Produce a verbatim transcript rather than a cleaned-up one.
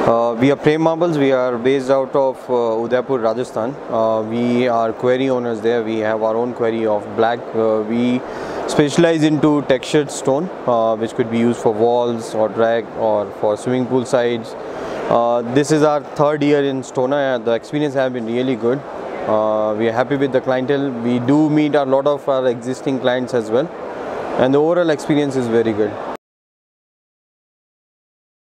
Uh, we are Prem Marbles. We are based out of uh, Udaipur, Rajasthan. Uh, we are quarry owners there. We have our own quarry of black. Uh, we specialize into textured stone, uh, which could be used for walls or drag or for swimming pool sides. Uh, this is our third year in STONA. The experience has been really good. Uh, we are happy with the clientele. We do meet a lot of our existing clients as well, and the overall experience is very good.